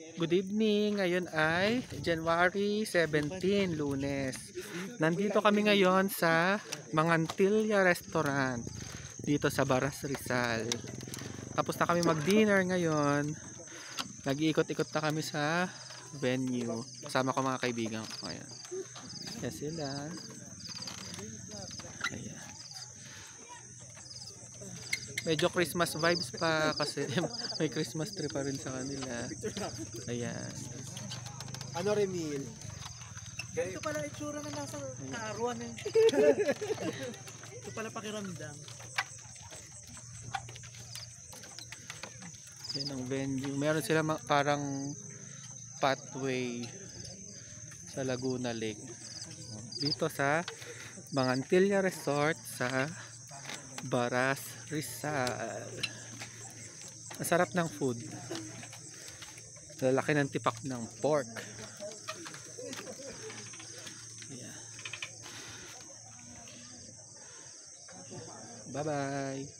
Good evening, ngayon ay January 17, Lunes. Nandito kami ngayon sa Mangantila Restaurant dito sa Baras, Rizal. Tapos na kami mag-dinner ngayon. Nag-iikot-ikot na kami sa venue. Kasama ko mga kaibigan ko. Ayan. Yan sila. Ayan. Medyo Christmas vibes pa kasi may Christmas tree pa rin sa kanila. Ayan. Ano Remil? Ito pala itsura na nasa kaaruan eh. Ito pala pakiramdam. Yan ang venue. Meron sila parang pathway sa Laguna Lake. Dito sa Mangantila Resort sa Baras, Rizal. Masarap ng food. Lalaki ng tipak ng pork. Yeah. Bye-bye.